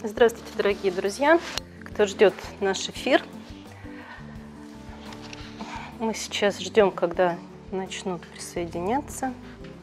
Здравствуйте, дорогие друзья, кто ждет наш эфир. Мы сейчас ждем, когда начнут присоединяться.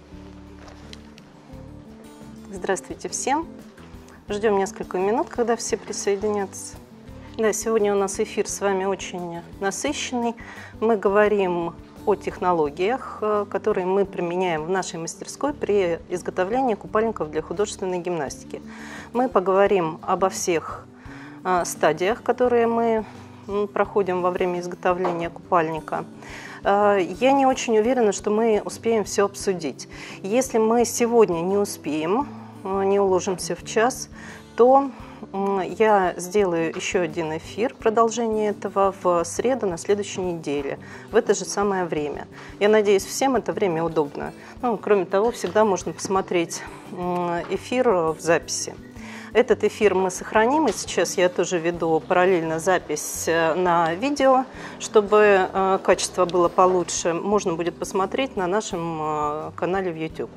Здравствуйте всем. Ждем несколько минут, когда все присоединятся. Да, сегодня у нас эфир с вами очень насыщенный. Мы говорим о технологиях, которые мы применяем в нашей мастерской при изготовлении купальников для художественной гимнастики. Мы поговорим обо всех стадиях, которые мы проходим во время изготовления купальника. Я не очень уверена, что мы успеем все обсудить. Если мы сегодня не успеем, не уложимся в час, то я сделаю еще один эфир, продолжение этого, в среду на следующей неделе, в это же самое время. Я надеюсь, всем это время удобно. Кроме того, всегда можно посмотреть эфир в записи. Этот эфир мы сохраним, и сейчас я тоже веду параллельно запись на видео, чтобы качество было получше. Можно будет посмотреть на нашем канале в YouTube.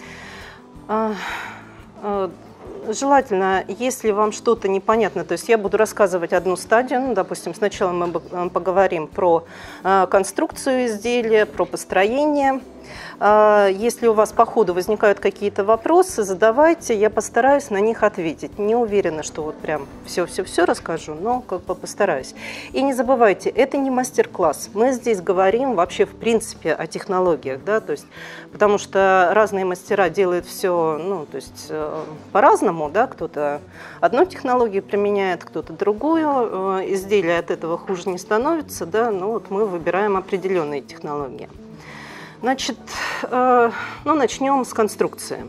Желательно, если вам что-то непонятно, то есть я буду рассказывать одну стадию, допустим, сначала мы поговорим про конструкцию изделия, про построение. Если у вас по ходу возникают какие-то вопросы, задавайте, я постараюсь на них ответить. Не уверена, что вот прям все расскажу, но как бы постараюсь. И не забывайте, это не мастер-класс. Мы здесь говорим вообще в принципе о технологиях, да, то есть, потому что разные мастера делают все, по-разному, да, кто-то одну технологию применяет, кто-то другую, изделие от этого хуже не становится, да, но вот мы выбираем определенные технологии. Значит, начнем с конструкции.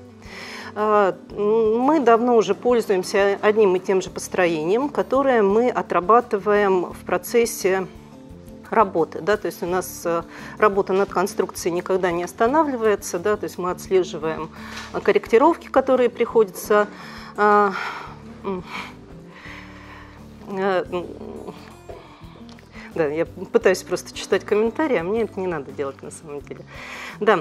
Мы давно уже пользуемся одним и тем же построением, которое мы отрабатываем в процессе работы. Да? То есть у нас работа над конструкцией никогда не останавливается, да? То есть мы отслеживаем корректировки, которые приходится Да, я пытаюсь просто читать комментарии, а мне это не надо делать на самом деле. Да,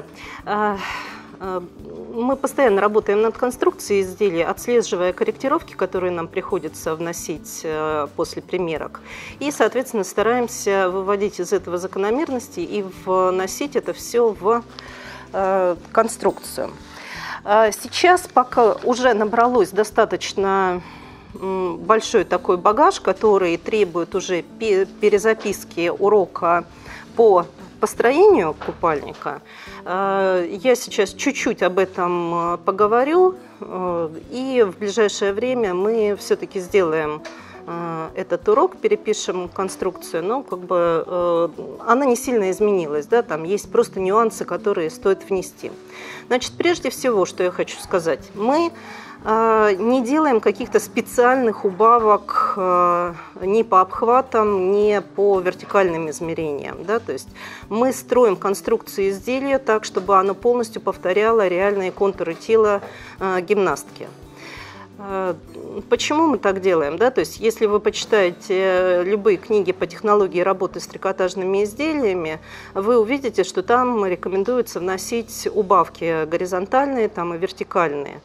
мы постоянно работаем над конструкцией изделия, отслеживая корректировки, которые нам приходится вносить после примерок. И, соответственно, стараемся выводить из этого закономерности и вносить это все в конструкцию. Сейчас, пока уже набралось достаточно большой такой багаж, который требует уже перезаписки урока по построению купальника, я сейчас чуть-чуть об этом поговорю, и в ближайшее время мы все-таки сделаем этот урок, перепишем конструкцию, но как бы она не сильно изменилась, да, там есть просто нюансы, которые стоит внести. Значит, прежде всего, что я хочу сказать, мы не делаем каких-то специальных убавок ни по обхватам, ни по вертикальным измерениям. Да? То есть мы строим конструкцию изделия так, чтобы оно полностью повторяло реальные контуры тела гимнастки. Почему мы так делаем? Да? То есть, если вы почитаете любые книги по технологии работы с трикотажными изделиями, вы увидите, что там рекомендуется вносить убавки горизонтальные там, и вертикальные.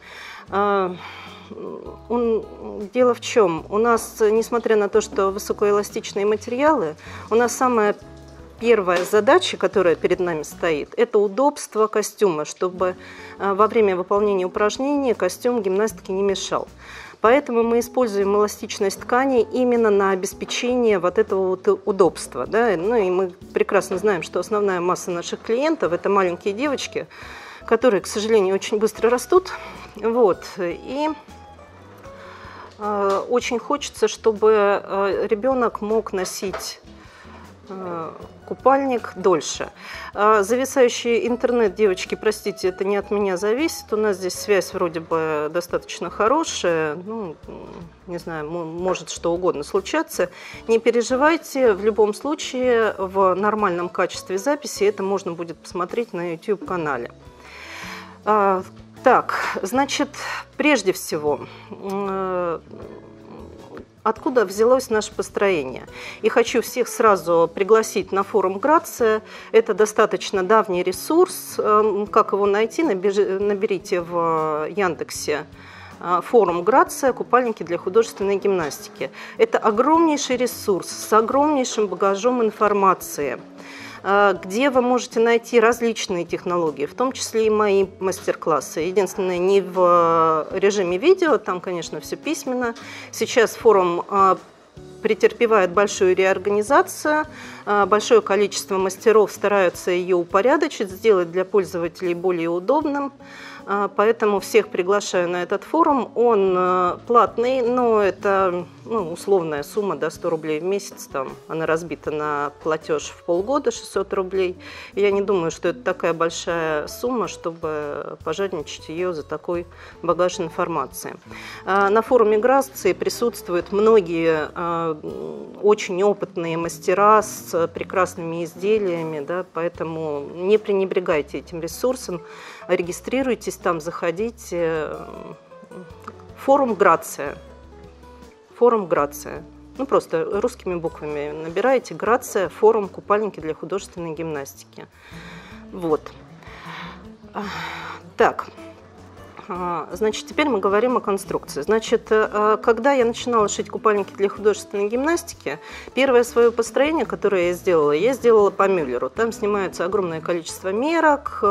Дело в чем? У нас, несмотря на то, что высокоэластичные материалы, у нас самая первая задача, которая перед нами стоит, это удобство костюма, чтобы во время выполнения упражнений костюм гимнастики не мешал. Поэтому мы используем эластичность ткани именно на обеспечение вот этого вот удобства. Да? Ну и мы прекрасно знаем, что основная масса наших клиентов – это маленькие девочки, которые, к сожалению, очень быстро растут. Вот. И очень хочется, чтобы ребенок мог носить купальник дольше. Зависающий интернет, девочки, простите, это не от меня зависит. У нас здесь связь вроде бы достаточно хорошая. Ну, не знаю, может что угодно случаться. Не переживайте, в любом случае в нормальном качестве записи это можно будет посмотреть на YouTube-канале. Так, значит, прежде всего, откуда взялось наше построение? И хочу всех сразу пригласить на форум Грация. Это достаточно давний ресурс. Как его найти? Наберите в Яндексе Форум «Грация. Купальники для художественной гимнастики». Это огромнейший ресурс с огромнейшим багажом информации, где вы можете найти различные технологии, в том числе и мои мастер-классы. Единственное, не в режиме видео, там, конечно, все письменно. Сейчас форум претерпевает большую реорганизацию, большое количество мастеров стараются ее упорядочить, сделать для пользователей более удобным. Поэтому всех приглашаю на этот форум. Он платный, но это условная сумма, да, 100 рублей в месяц. Там, она разбита на платеж в полгода, 600 рублей. Я не думаю, что это такая большая сумма, чтобы пожадничать ее за такой багаж информации. На форуме Грации присутствуют многие очень опытные мастера с прекрасными изделиями, да, поэтому не пренебрегайте этим ресурсом. Регистрируйтесь там, заходите. Форум «Грация». Форум «Грация». Просто русскими буквами набираете «Грация. Форум. Купальники для художественной гимнастики». Вот. Так. Значит, теперь мы говорим о конструкции. Значит, когда я начинала шить купальники для художественной гимнастики, первое свое построение, которое я сделала по Мюллеру. Там снимается огромное количество мерок,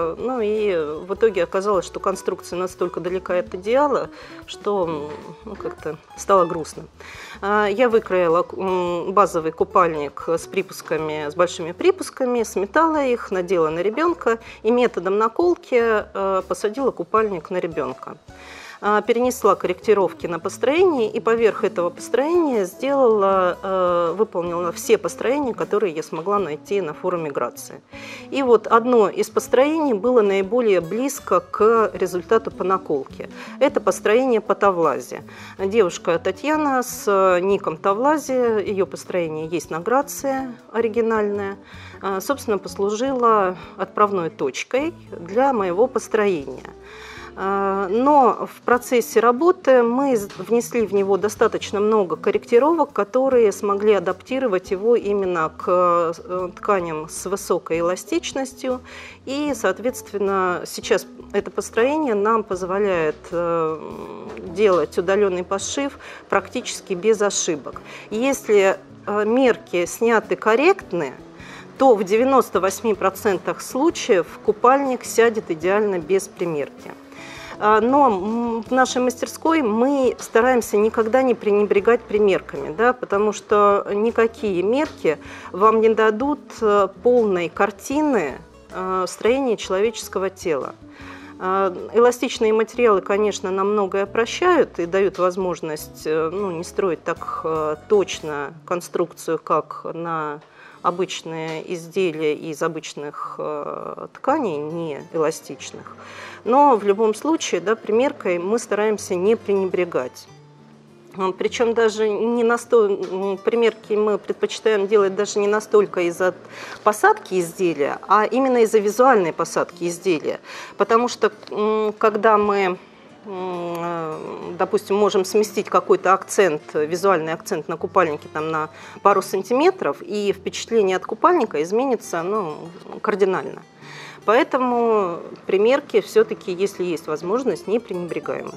и в итоге оказалось, что конструкция настолько далека от идеала, что как-то стало грустно. Я выкроила базовый купальник с припусками, с большими припусками, сметала их, надела на ребенка и методом наколки посадила купальник на ребенка. Перенесла корректировки на построение и поверх этого построения выполнила все построения, которые я смогла найти на форуме Грации. И вот одно из построений было наиболее близко к результату по наколке. Это построение по Тавлазе. Девушка Татьяна с ником Тавлазе, ее построение есть на Грации, оригинальное, собственно, послужила отправной точкой для моего построения. Но в процессе работы мы внесли в него достаточно много корректировок, которые смогли адаптировать его именно к тканям с высокой эластичностью. И, соответственно, сейчас это построение нам позволяет делать удаленный пошив практически без ошибок. Если мерки сняты корректно, то в 98% случаев купальник сядет идеально без примерки. Но в нашей мастерской мы стараемся никогда не пренебрегать примерками, да, потому что никакие мерки вам не дадут полной картины строения человеческого тела. Эластичные материалы, конечно, нам многое прощают и дают возможность не строить так точно конструкцию, как на обычные изделия из обычных тканей, не эластичных. Но в любом случае, да, примеркой мы стараемся не пренебрегать. Причем даже примерки мы предпочитаем делать даже не настолько из-за посадки изделия, а именно из-за визуальной посадки изделия. Потому что когда мы, допустим, можем сместить какой-то акцент, визуальный акцент на купальнике там, на пару сантиметров, и впечатление от купальника изменится кардинально. Поэтому примерки все-таки, если есть возможность, не пренебрегаемы.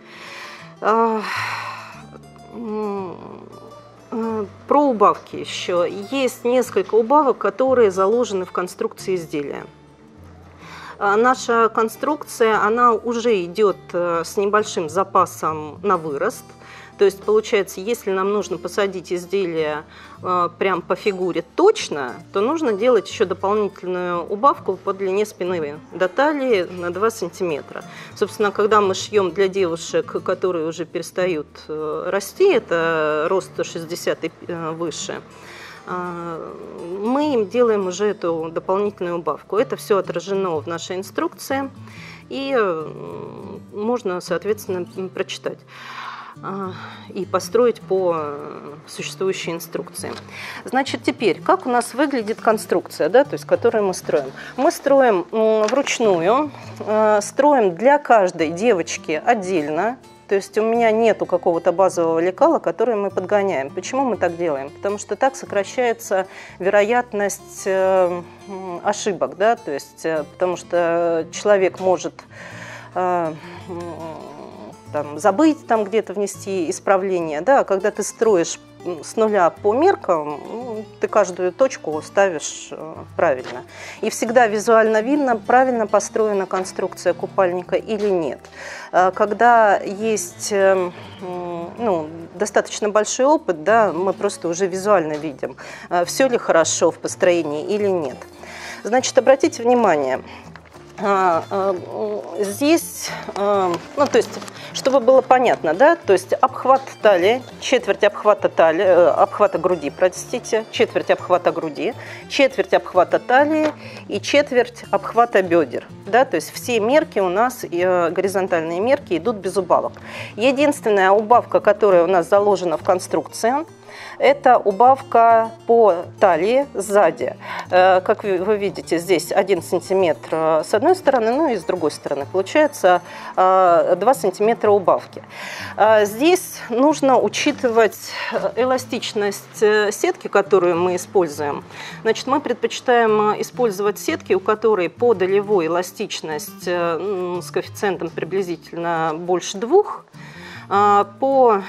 Про убавки еще. Есть несколько убавок, которые заложены в конструкции изделия. Наша конструкция, она уже идет с небольшим запасом на вырост. То есть, получается, если нам нужно посадить изделие прям по фигуре точно, то нужно делать еще дополнительную убавку по длине спины до талии на 2 сантиметра. Собственно, когда мы шьем для девушек, которые уже перестают расти, это рост 160 и выше, мы им делаем уже эту дополнительную убавку. Это все отражено в нашей инструкции, и можно, соответственно, прочитать и построить по существующей инструкции. Значит, теперь, как у нас выглядит конструкция, да, то есть, которую мы строим? Мы строим вручную, строим для каждой девочки отдельно. То есть у меня нету какого-то базового лекала, который мы подгоняем. Почему мы так делаем? Потому что так сокращается вероятность ошибок, да, то есть, потому что человек может там, забыть там где-то внести исправление, да, когда ты строишь с нуля по меркам, ты каждую точку ставишь правильно. И всегда визуально видно, правильно построена конструкция купальника или нет. Когда есть достаточно большой опыт, да, мы просто уже визуально видим, все ли хорошо в построении или нет. Значит, обратите внимание, здесь, то есть, чтобы было понятно, да, то есть обхват талии, четверть обхвата талии, обхвата груди, простите, четверть обхвата груди, четверть обхвата талии и четверть обхвата бедер, да, то есть все мерки у нас, горизонтальные мерки, идут без убавок. Единственная убавка, которая у нас заложена в конструкции, это убавка по талии сзади. Как вы видите, здесь 1 сантиметр с одной стороны, ну и с другой стороны. Получается 2 сантиметра убавки. Здесь нужно учитывать эластичность сетки, которую мы используем. Значит, мы предпочитаем использовать сетки, у которой по долевой эластичность с коэффициентом приблизительно больше 2, по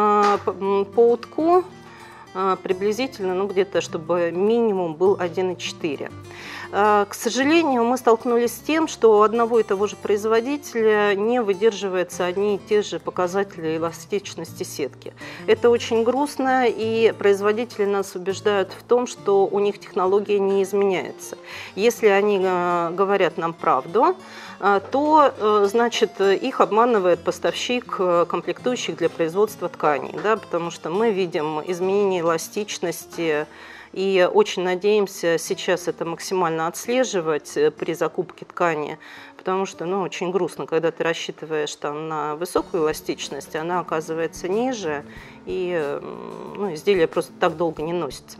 утку приблизительно, где-то, чтобы минимум был 1,4. К сожалению, мы столкнулись с тем, что у одного и того же производителя не выдерживаются одни и те же показатели эластичности сетки. Это очень грустно, и производители нас убеждают в том, что у них технология не изменяется. Если они говорят нам правду, то, значит, их обманывает поставщик комплектующих для производства тканей, да, потому что мы видим изменение эластичности и очень надеемся сейчас это максимально отслеживать при закупке ткани, потому что, очень грустно, когда ты рассчитываешь там на высокую эластичность, она оказывается ниже, и изделие просто так долго не носится.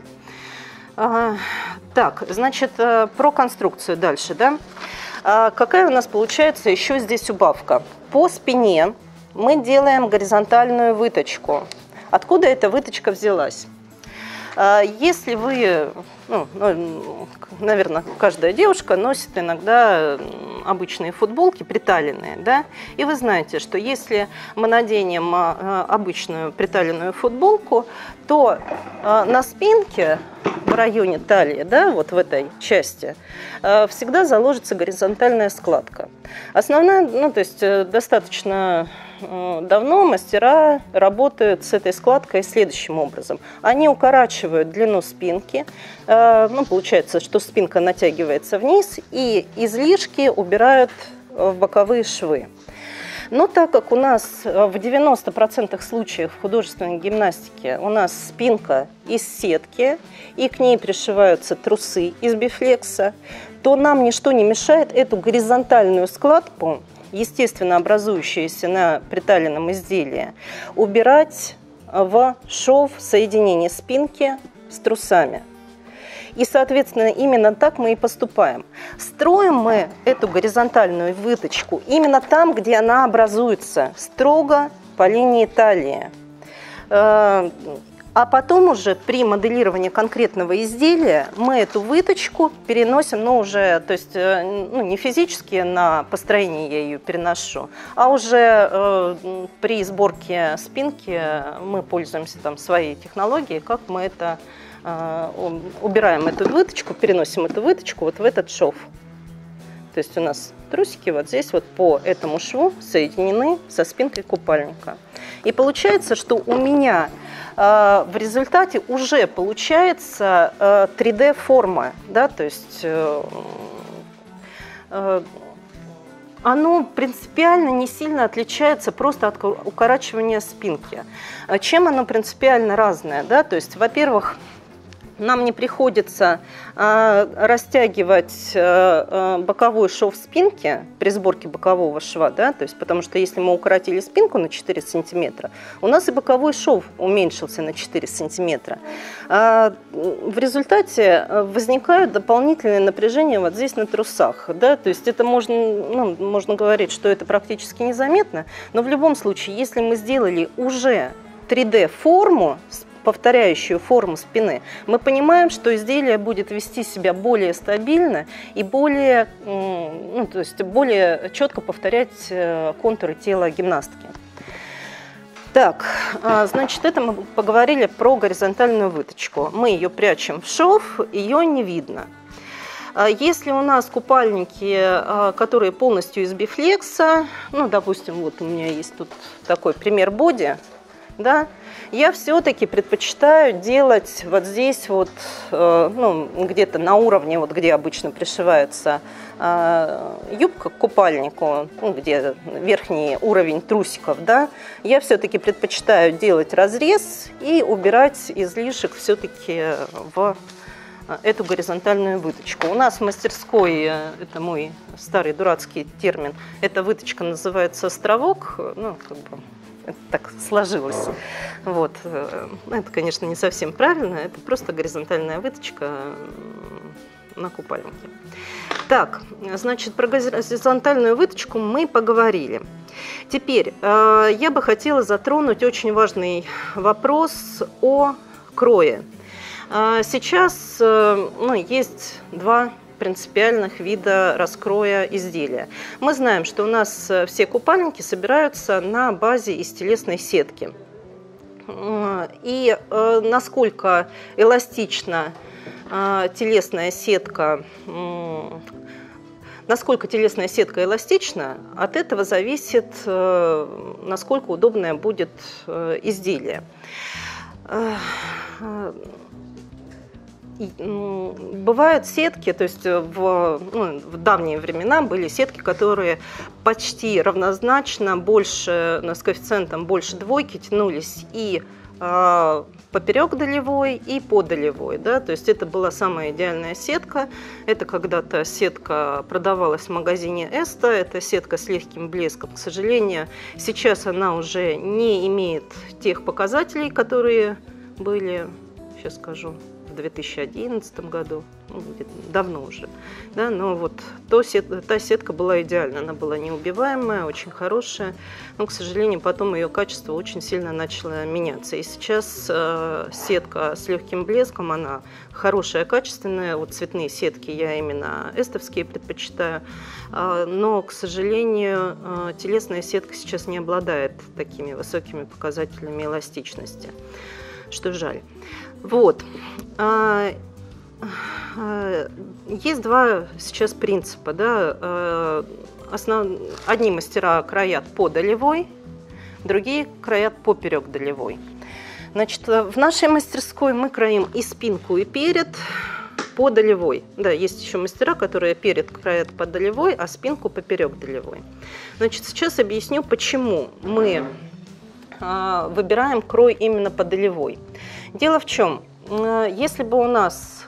Так, значит, про конструкцию дальше, да. Какая у нас получается еще здесь убавка? По спине мы делаем горизонтальную выточку. Откуда эта выточка взялась? Если вы, наверное, каждая девушка носит иногда обычные футболки приталенные, да, и вы знаете, что если мы наденем обычную приталенную футболку, то на спинке в районе талии, да, вот в этой части, всегда заложится горизонтальная складка. Основная, то есть достаточно давно мастера работают с этой складкой следующим образом. Они укорачивают длину спинки, получается, что спинка натягивается вниз, и излишки убирают в боковые швы. Но так как у нас в 90% случаев в художественной гимнастике у нас спинка из сетки, и к ней пришиваются трусы из бифлекса, то нам ничто не мешает эту горизонтальную складку, естественно образующуюся на приталенном изделии, убирать в шов соединения спинки с трусами. И, соответственно, именно так мы и поступаем. Строим мы эту горизонтальную выточку именно там, где она образуется, строго по линии талии. А потом уже при моделировании конкретного изделия мы эту выточку переносим, уже, то есть не физически на построение я ее переношу, а уже при сборке спинки мы пользуемся там своей технологией, как мы это убираем эту выточку, переносим эту выточку вот в этот шов. То есть у нас трусики вот здесь вот по этому шву соединены со спинкой купальника. И получается, что у меня в результате уже получается 3D-форма, да, то есть оно принципиально не сильно отличается просто от укорачивания спинки. Чем оно принципиально разное? Да? То есть, во-первых, нам не приходится растягивать боковой шов спинки при сборке бокового шва, да? То есть, потому что если мы укоротили спинку на 4 сантиметра, у нас и боковой шов уменьшился на 4 сантиметра. В результате возникают дополнительные напряжения вот здесь на трусах. Да? То есть это можно говорить, что это практически незаметно, но в любом случае, если мы сделали уже 3D-форму, повторяющую форму спины, мы понимаем, что изделие будет вести себя более стабильно и более, то есть более четко повторять контуры тела гимнастки. Так, значит, это мы поговорили про горизонтальную выточку. Мы ее прячем в шов, ее не видно. Если у нас купальники, которые полностью из бифлекса, ну, допустим, вот у меня есть тут такой пример боди, да, я все-таки предпочитаю делать вот здесь вот, ну, где-то на уровне, вот где обычно пришивается юбка к купальнику, ну, где верхний уровень трусиков, да, я все-таки предпочитаю делать разрез и убирать излишек все-таки в эту горизонтальную выточку. У нас в мастерской, это мой старый дурацкий термин, эта выточка называется островок, ну, как бы это так сложилось. Вот. Это, конечно, не совсем правильно, это просто горизонтальная выточка на купальнике. Так, значит, про горизонтальную выточку мы поговорили. Теперь я бы хотела затронуть очень важный вопрос о крое. Сейчас, ну, есть два принципиальных вида раскроя изделия. Мы знаем, что у нас все купальники собираются на базе из телесной сетки. И насколько эластична телесная сетка, эластична, от этого зависит, насколько удобное будет изделие. Бывают сетки, то есть в давние времена были сетки, которые почти равнозначно больше, с коэффициентом больше двойки тянулись и поперек долевой, и по долевой. Да? То есть это была самая идеальная сетка. Это когда-то сетка продавалась в магазине Эста, это сетка с легким блеском. К сожалению, сейчас она уже не имеет тех показателей, которые были, сейчас скажу, в 2011 году, давно уже, да, но вот та сетка была идеальна, она была неубиваемая, очень хорошая, но, к сожалению, потом ее качество очень сильно начало меняться. И сейчас сетка с легким блеском, она хорошая, качественная, вот цветные сетки я именно эстовские предпочитаю, но, к сожалению, телесная сетка сейчас не обладает такими высокими показателями эластичности, что жаль. Вот. Есть два сейчас принципа. Да? Одни мастера краят по долевой, другие краят поперек долевой. Значит, в нашей мастерской мы краим и спинку, и перед по долевой. Да, есть еще мастера, которые перед краят по долевой, а спинку поперек долевой. Значит, сейчас объясню, почему мы выбираем крой именно по долевой. Дело в чем? Если бы у нас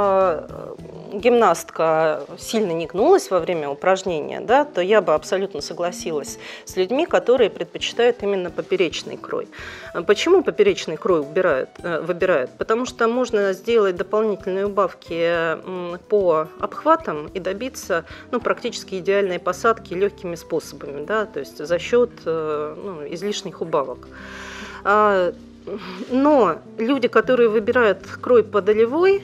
гимнастка сильно не гнулась во время упражнения, да, то я бы абсолютно согласилась с людьми, которые предпочитают именно поперечный крой. Почему поперечный крой выбирают? Потому что можно сделать дополнительные убавки по обхватам и добиться, ну, практически идеальной посадки легкими способами, да, то есть за счет излишних убавок. Но люди, которые выбирают крой по долевой,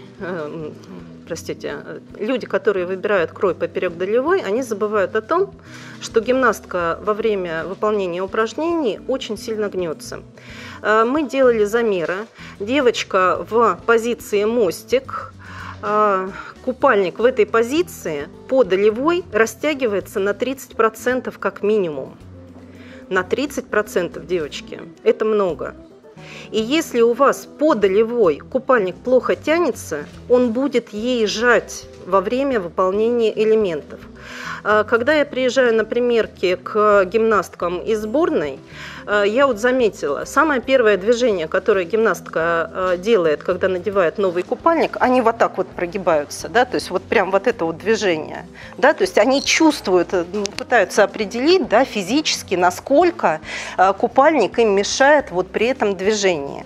люди, которые выбирают крой поперек долевой, они забывают о том, что гимнастка во время выполнения упражнений очень сильно гнется. Мы делали замеры. Девочка в позиции мостик, купальник в этой позиции по долевой растягивается на 30% как минимум. На 30%, девочки, это много. И если у вас по долевой купальник плохо тянется, он будет ей жать во время выполнения элементов. Когда я приезжаю на примерки к гимнасткам из сборной, я вот заметила, самое первое движение, которое гимнастка делает, когда надевает новый купальник, они вот так вот прогибаются, да, то есть вот прям вот это вот движение, да, то есть они чувствуют, пытаются определить, да, физически, насколько купальник им мешает вот при этом движении.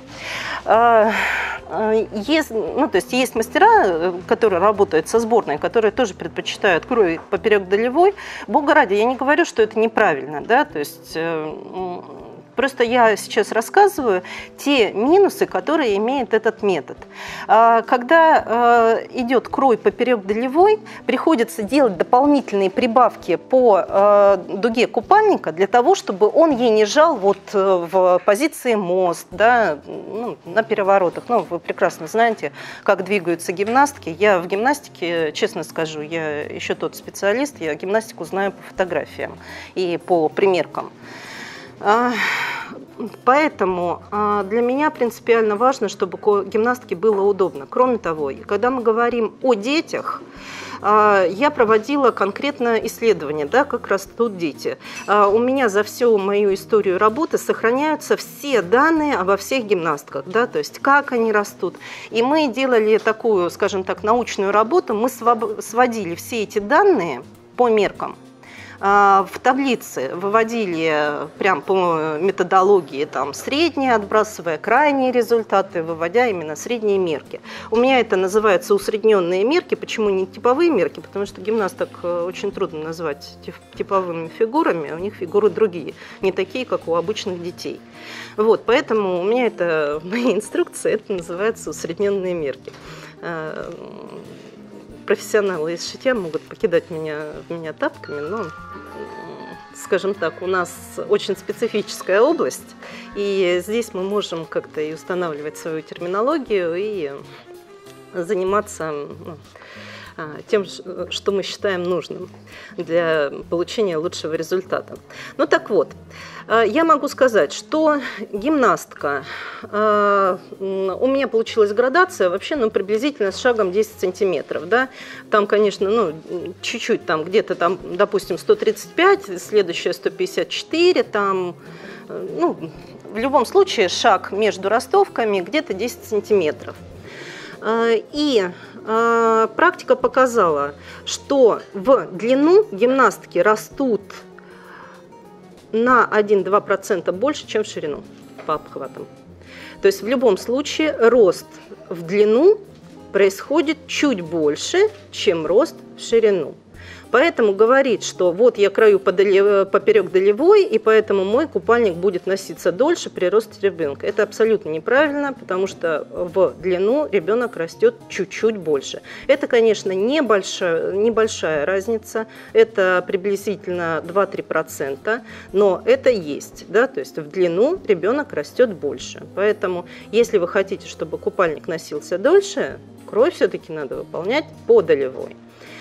Есть мастера, которые работают со сборной, которые тоже предпочитают крой поперек долевой. Бога ради, я не говорю, что это неправильно, да, то есть Просто я сейчас рассказываю те минусы, которые имеет этот метод. Когда идет крой поперек-долевой, приходится делать дополнительные прибавки по дуге купальника для того, чтобы он ей не жал вот в позиции мост, да, ну, на переворотах. Ну, вы прекрасно знаете, как двигаются гимнастки. Я в гимнастике, честно скажу, я еще тот специалист, я гимнастику знаю по фотографиям и по примеркам. Поэтому для меня принципиально важно, чтобы гимнастке было удобно. Кроме того, когда мы говорим о детях, я проводила конкретное исследование, да, как растут дети. У меня за всю мою историю работы сохраняются все данные обо всех гимнастках, да, то есть как они растут. И мы делали такую, скажем так, научную работу, мы сводили все эти данные по меркам. В таблице выводили прям по методологии там, средние, отбрасывая крайние результаты, выводя именно средние мерки. У меня это называется усредненные мерки. Почему не типовые мерки? Потому что гимнасток очень трудно назвать типовыми фигурами, у них фигуры другие, не такие, как у обычных детей. Вот, поэтому у меня это в моей инструкции это называется усредненные мерки. Профессионалы из шитья могут покидать меня тапками, но, скажем так, у нас очень специфическая область, и здесь мы можем как-то и устанавливать свою терминологию, и заниматься тем, что мы считаем нужным для получения лучшего результата. Ну так вот, я могу сказать, что гимнастка, у меня получилась градация вообще, ну, приблизительно с шагом 10 сантиметров, да, там, конечно, ну, чуть-чуть, там, где-то там, допустим, 135, следующее 154, там, ну, в любом случае шаг между ростовками где-то 10 сантиметров. И практика показала, что в длину гимнастки растут на 1-2% больше, чем в ширину по обхватам. То есть в любом случае рост в длину происходит чуть больше, чем рост в ширину. Поэтому говорить, что вот я крою поперек долевой, и поэтому мой купальник будет носиться дольше при росте ребенка. Это абсолютно неправильно, потому что в длину ребенок растет чуть-чуть больше. Это, конечно, небольшая разница, это приблизительно 2-3%, но это есть, да, то есть в длину ребенок растет больше. Поэтому, если вы хотите, чтобы купальник носился дольше, крой все-таки надо выполнять по долевой.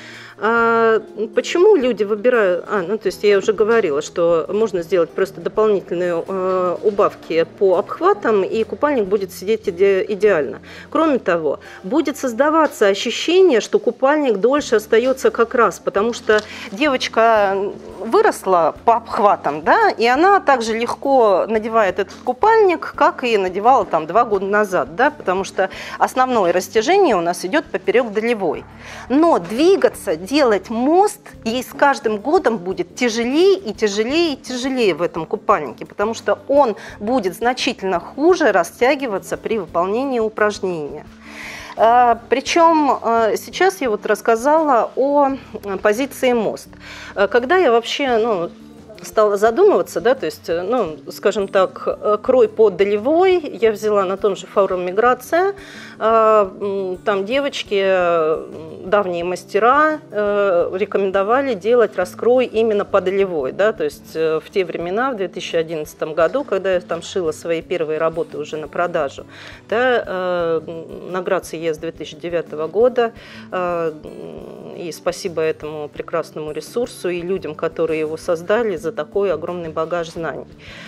Почему люди выбирают... ну, то есть я уже говорила, что можно сделать просто дополнительные убавки по обхватам, и купальник будет сидеть идеально. Кроме того, будет создаваться ощущение, что купальник дольше остается как раз, потому что девочка выросла по обхватам, да, и она также легко надевает этот купальник, как и надевала там 2 года назад, да, потому что основное растяжение у нас идет поперек долевой. Но двигаться, делать мост ей с каждым годом будет тяжелее и тяжелее и тяжелее в этом купальнике, потому что он будет значительно хуже растягиваться при выполнении упражнения. Причем сейчас я вот рассказала о позиции мост. Когда я вообще стала задумываться, да, то есть, скажем так, крой по долевой я взяла на том же форуме «Миграция». Там девочки, давние мастера, рекомендовали делать раскрой именно по долевой, да, то есть в те времена, в 2011 году, когда я там шила свои первые работы уже на продажу, да, на Грации ЕС 2009 года, и спасибо этому прекрасному ресурсу и людям, которые его создали, за такой огромный багаж знаний.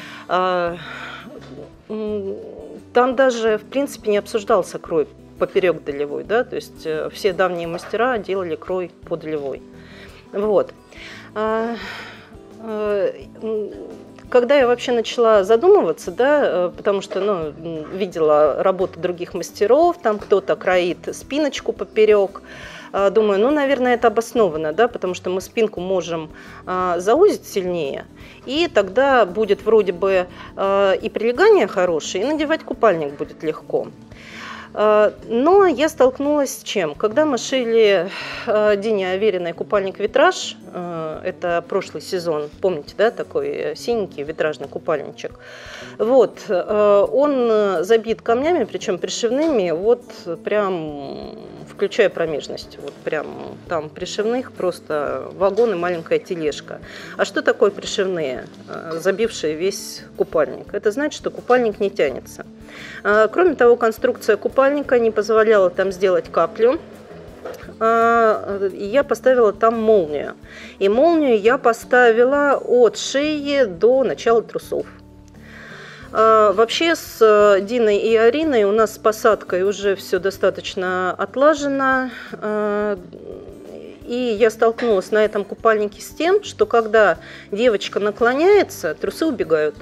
Там даже, в принципе, не обсуждался крой поперек долевой, да, то есть все давние мастера делали крой по долевой. Вот. Когда я вообще начала задумываться, да, потому что видела работу других мастеров, там кто-то кроит спиночку поперек, думаю, наверное, это обосновано, да, потому что мы спинку можем заузить сильнее, и тогда будет вроде бы и прилегание хорошее, и надевать купальник будет легко. Но я столкнулась с чем? Когда мы шили Дине Авериной купальник-витраж, это прошлый сезон, помните, да, такой синенький витражный купальничек, вот, он забит камнями, причем пришивными, вот прям включая промежность, вот прям там пришивных просто вагон и маленькая тележка. А что такое пришивные, забившие весь купальник? Это значит, что купальник не тянется. Кроме того, конструкция купальника не позволяла там сделать каплю. Я поставила там молнию. И молнию я поставила от шеи до начала трусов. Вообще с Диной и Ариной у нас с посадкой уже все достаточно отлажено. И я столкнулась на этом купальнике с тем, что когда девочка наклоняется, трусы убегают.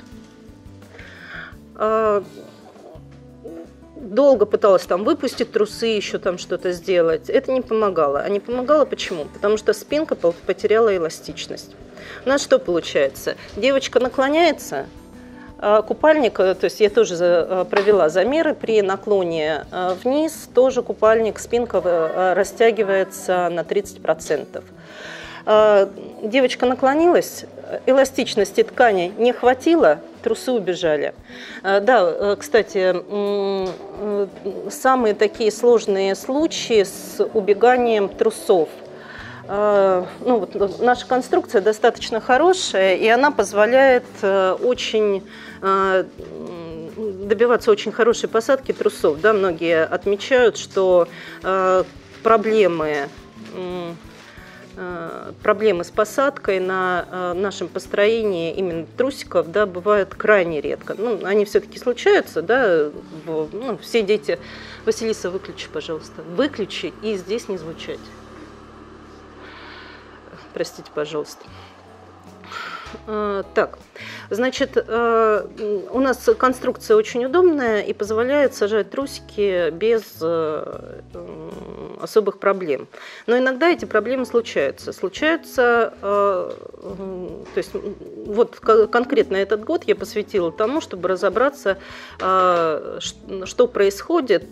Долго пыталась там выпустить трусы, еще там что-то сделать. Это не помогало. А не помогало почему? Потому что спинка потеряла эластичность. У нас что получается? Девочка наклоняется, купальник, то есть я тоже провела замеры, при наклоне вниз тоже купальник, спинка растягивается на 30%. Девочка наклонилась, эластичности ткани не хватило, трусы убежали. Да, кстати, самые такие сложные случаи с убеганием трусов. Ну, вот наша конструкция достаточно хорошая, и она позволяет добиваться очень хорошей посадки трусов. Да, многие отмечают, что проблемы с посадкой на нашем построении именно трусиков, да, бывают крайне редко. Ну, они все-таки случаются, да, ну, все дети. Василиса, выключи, пожалуйста. Выключи и здесь не звучать. Простите, пожалуйста. Так, значит, у нас конструкция очень удобная и позволяет сажать трусики без особых проблем. Но иногда эти проблемы случаются. То есть, вот конкретно этот год я посвятила тому, чтобы разобраться, что происходит,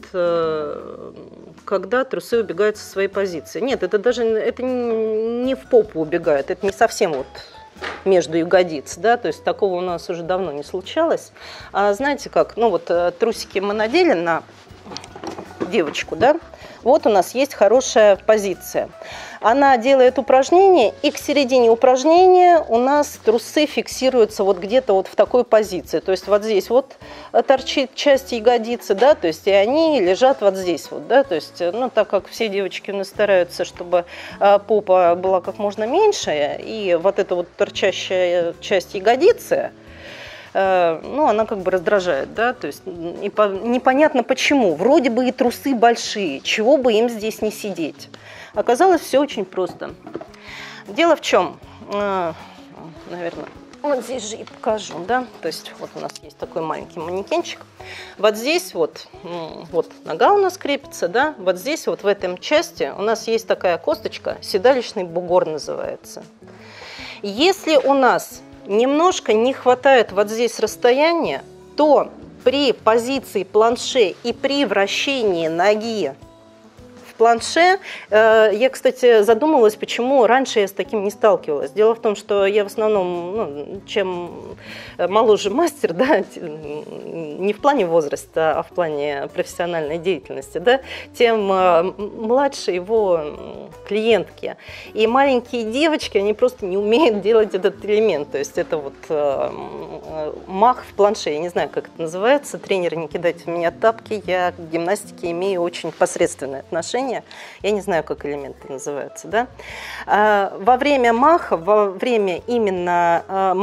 когда трусы убегают со своей позиции. Нет, это не в попу убегают, это не совсем вот между ягодиц, да, то есть такого у нас уже давно не случалось. А знаете как, ну вот трусики мы надели на девочку, да, вот у нас есть хорошая позиция. Она делает упражнение, и к середине упражнения у нас трусы фиксируются вот где-то вот в такой позиции. То есть вот здесь вот торчит часть ягодицы, да, то есть и они лежат вот здесь вот, да, то есть, ну, так как все девочки у нас стараются, чтобы попа была как можно меньше, и вот эта вот торчащая часть ягодицы, ну, она как бы раздражает, да, то есть непонятно почему. Вроде бы и трусы большие, чего бы им здесь не сидеть. Оказалось, все очень просто. Дело в чем? Наверное, вот здесь же и покажу, да, то есть вот у нас есть такой маленький манекенчик. Вот здесь вот нога у нас крепится, да, вот здесь вот в этом части у нас есть такая косточка, седалищный бугор называется. Если у нас немножко не хватает вот здесь расстояния, то при позиции планше и при вращении ноги в планше, я, кстати, задумалась, почему раньше я с таким не сталкивалась. Дело в том, что я в основном, ну, чем моложе мастер, да, не в плане возраста, а в плане профессиональной деятельности, да, тем младше его клиентки. И маленькие девочки, они просто не умеют делать этот элемент. То есть это вот мах в планше, я не знаю, как это называется. Тренеры, не кидайте в меня тапки, я к гимнастике имею очень посредственное отношение. Я не знаю, как элементы называются, да. Во время маха, во время именно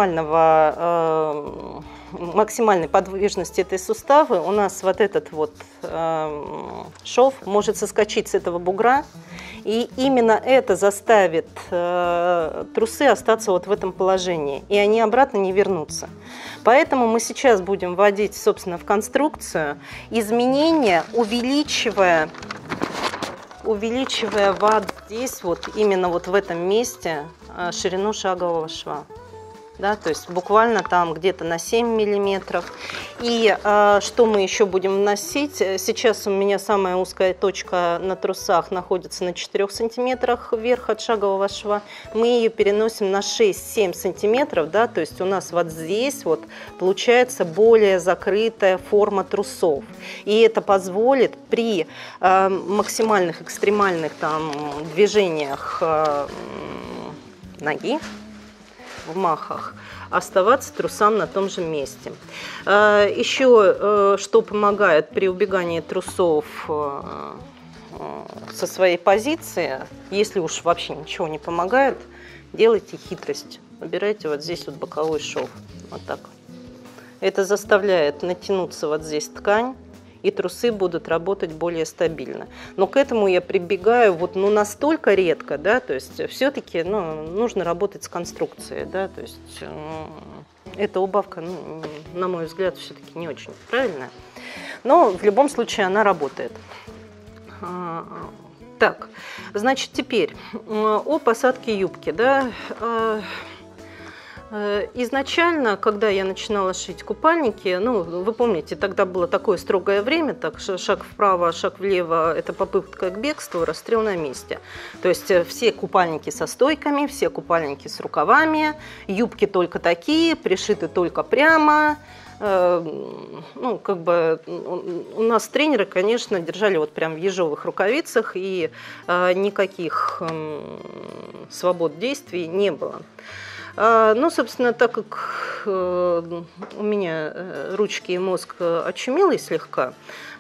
максимальной подвижности этой суставы у нас вот этот вот шов может соскочить с этого бугра, и именно это заставит трусы остаться вот в этом положении, и они обратно не вернутся. Поэтому мы сейчас будем вводить, собственно, в конструкцию изменения, увеличивая вот здесь, вот именно вот в этом месте ширину шагового шва. Да, то есть буквально там где-то на 7 миллиметров. И что мы еще будем вносить? Сейчас у меня самая узкая точка на трусах находится на 4 сантиметрах вверх от шагового шва. Мы ее переносим на 6-7 сантиметров, да, то есть у нас вот здесь вот получается более закрытая форма трусов. И это позволит при максимальных экстремальных там движениях ноги, в махах, оставаться трусам на том же месте. Еще что помогает при убегании трусов со своей позиции, если уж вообще ничего не помогает, делайте хитрость. Выбирайте вот здесь вот боковой шов. Вот так. Это заставляет натянуться вот здесь ткань, и трусы будут работать более стабильно. Но к этому я прибегаю вот, ну, настолько редко, да, то есть все-таки, ну, нужно работать с конструкцией, да, то есть эта убавка, ну, на мой взгляд, все-таки не очень правильная, но в любом случае она работает. Так, значит, теперь о посадке юбки, да. Изначально, когда я начинала шить купальники, ну, вы помните, тогда было такое строгое время, так шаг вправо, шаг влево – это попытка к бегству, расстрел на месте. То есть все купальники со стойками, все купальники с рукавами, юбки только такие, пришиты только прямо. Ну, как бы у нас тренеры, конечно, держали вот прям в ежовых рукавицах, и никаких свобод действий не было. Ну, собственно, так как у меня ручки и мозг очумелый слегка,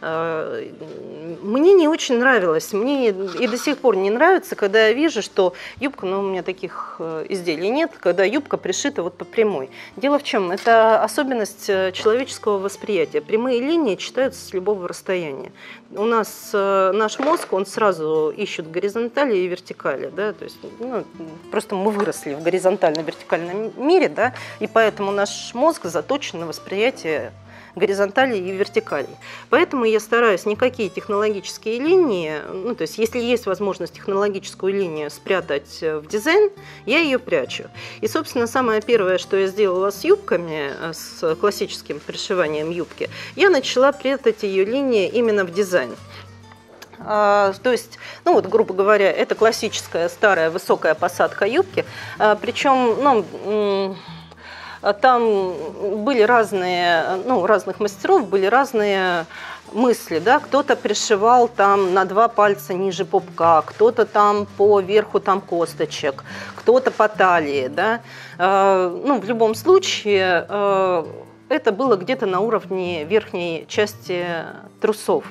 мне не очень нравилось, мне и до сих пор не нравится, когда я вижу, что юбка, ну, у меня таких изделий нет, когда юбка пришита вот по прямой. Дело в чем? Это особенность человеческого восприятия. Прямые линии читаются с любого расстояния. У нас наш мозг, он сразу ищет горизонтали и вертикали, да, то есть, ну, просто мы выросли в горизонтально-вертикальном мире, да, и поэтому наш мозг заточен на восприятие горизонталей и вертикалей. Поэтому я стараюсь никакие технологические линии, ну, то есть если есть возможность технологическую линию спрятать в дизайн, я ее прячу. И, собственно, самое первое, что я сделала с юбками, с классическим пришиванием юбки, я начала прятать ее линии именно в дизайн. То есть, ну вот, грубо говоря, это классическая старая высокая посадка юбки, причем, ну, там были разные, ну, у разных мастеров были разные мысли, да, кто-то пришивал там на 2 пальца ниже пупка, кто-то там по верху там косточек, кто-то по талии, да, ну, в любом случае это было где-то на уровне верхней части трусов.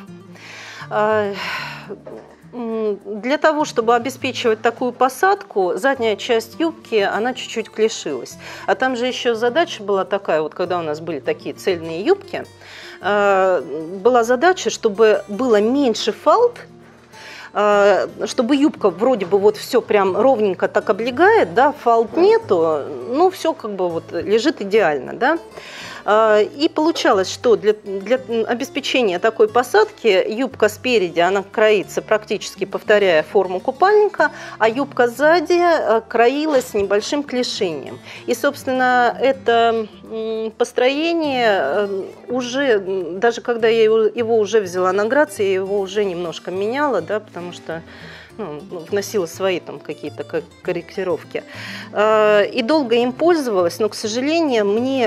Для того, чтобы обеспечивать такую посадку, задняя часть юбки, она чуть-чуть клешилась. А там же еще задача была такая, вот когда у нас были такие цельные юбки, была задача, чтобы было меньше фалд, чтобы юбка вроде бы вот все прям ровненько так облегает, да, фалд нету, ну все как бы вот лежит идеально, да. И получалось, что для обеспечения такой посадки юбка спереди, она кроится практически повторяя форму купальника, а юбка сзади кроилась с небольшим клешением. И, собственно, это построение уже, даже когда я его уже взяла на грацию, я его уже немножко меняла, да, потому что, ну, вносила свои там какие-то корректировки. И долго им пользовалась, но, к сожалению, мне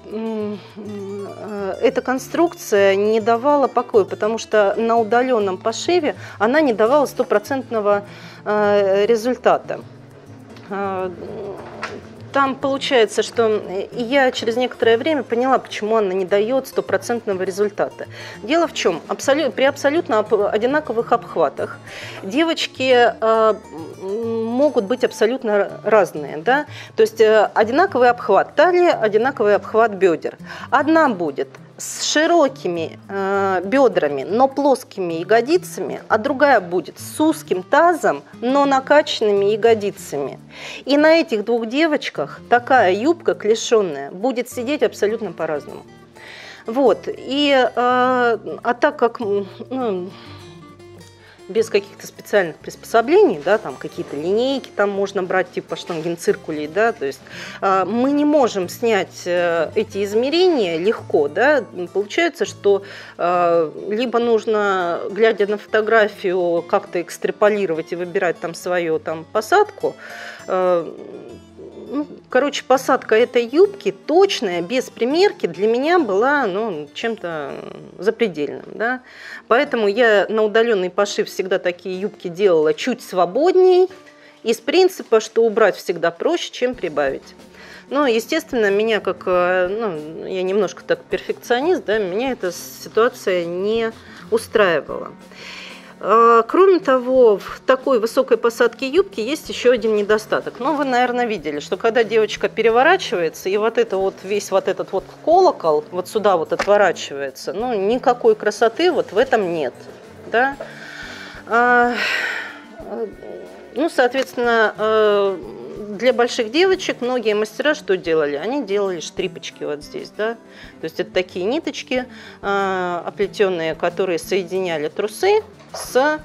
эта конструкция не давала покоя, потому что на удаленном пошиве она не давала стопроцентного результата. Там получается, что я через некоторое время поняла, почему она не дает стопроцентного результата. Дело в чем? При абсолютно одинаковых обхватах девочки могут быть абсолютно разные. Да? То есть одинаковый обхват талии, одинаковый обхват бедер. Одна будет с широкими бедрами, но плоскими ягодицами, а другая будет с узким тазом, но накачанными ягодицами. И на этих двух девочках такая юбка клешенная будет сидеть абсолютно по-разному. Вот. И, так как, ну, без каких-то специальных приспособлений, да, там какие-то линейки там можно брать типа штангенциркулей, да, то есть мы не можем снять эти измерения легко, да, получается, что либо нужно, глядя на фотографию, как-то экстраполировать и выбирать там свою там посадку. Короче, посадка этой юбки точная, без примерки, для меня была чем-то запредельным. Да? Поэтому я на удаленный пошив всегда такие юбки делала чуть свободней, из принципа, что убрать всегда проще, чем прибавить. Но, естественно, меня как, я немножко так перфекционист, да, меня эта ситуация не устраивала. Кроме того, в такой высокой посадке юбки есть еще один недостаток. Вы, наверное, видели, что когда девочка переворачивается, и вот это вот весь вот этот вот колокол вот сюда вот отворачивается, никакой красоты вот в этом нет. Да? Соответственно, для больших девочек многие мастера что делали? Они делали штрипочки вот здесь, да? То есть это такие ниточки оплетенные, которые соединяли трусы с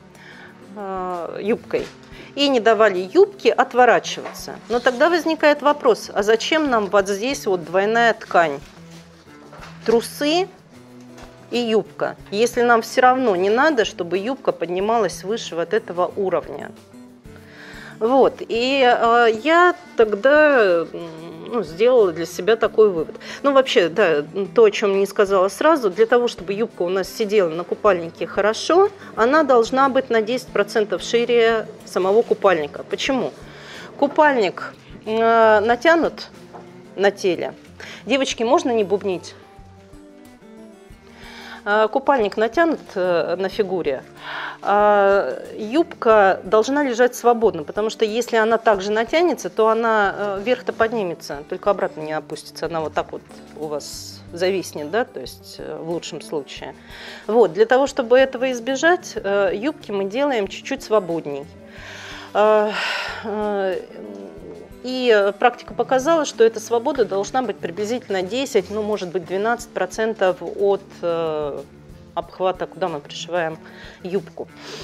юбкой и не давали юбке отворачиваться. Но тогда возникает вопрос, а зачем нам вот здесь вот двойная ткань? Трусы и юбка, если нам все равно не надо, чтобы юбка поднималась выше вот этого уровня. Вот, и я тогда сделала для себя такой вывод. Вообще, да, то, о чем не сказала сразу, для того, чтобы юбка у нас сидела на купальнике хорошо, она должна быть на 10% шире самого купальника. Почему? Купальник натянут на теле. Девочки, можно не бубнить? Купальник натянут на фигуре, юбка должна лежать свободно, потому что если она также натянется, то она вверх-то поднимется, только обратно не опустится, она вот так вот у вас зависнет, да, то есть в лучшем случае. Вот, для того, чтобы этого избежать, юбки мы делаем чуть-чуть свободней. И практика показала, что эта свобода должна быть приблизительно 10, может быть 12% от обхвата, куда мы пришиваем юбку.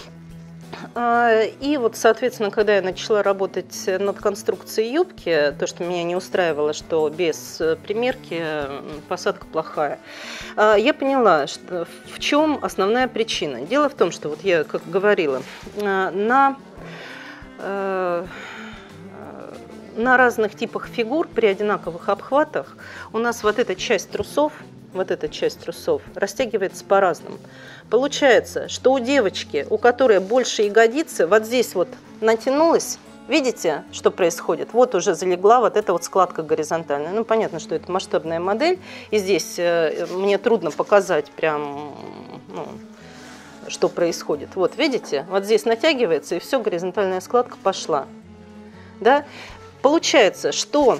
И вот, соответственно, когда я начала работать над конструкцией юбки, то, что меня не устраивало, что без примерки посадка плохая, я поняла, что в чем основная причина. Дело в том, что, вот я, как говорила, на разных типах фигур при одинаковых обхватах у нас вот эта часть трусов растягивается по-разному. Получается, что у девочки, у которой больше ягодицы, вот здесь вот натянулась, видите, что происходит? Вот уже залегла вот эта вот складка горизонтальная. Понятно, что это масштабная модель, и здесь мне трудно показать прям, что происходит. Вот видите, вот здесь натягивается, и все, горизонтальная складка пошла. Да? Получается, что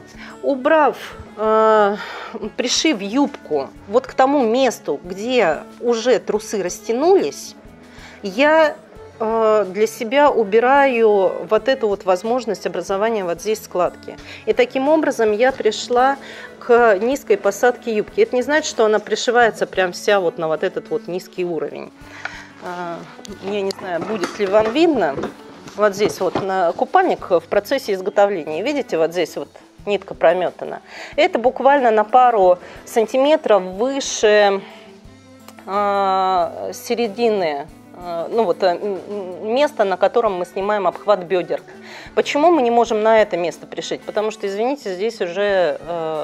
пришив юбку вот к тому месту, где уже трусы растянулись, я для себя убираю вот эту вот возможность образования вот здесь складки. И таким образом я пришла к низкой посадке юбки. Это не значит, что она пришивается прям вся вот на вот этот вот низкий уровень. Я не знаю, будет ли вам видно. Вот здесь вот на купальник в процессе изготовления. Видите, вот здесь вот нитка прометана. Это буквально на пару сантиметров выше середины, места, на котором мы снимаем обхват бедер. Почему мы не можем на это место пришить? Потому что, извините, здесь уже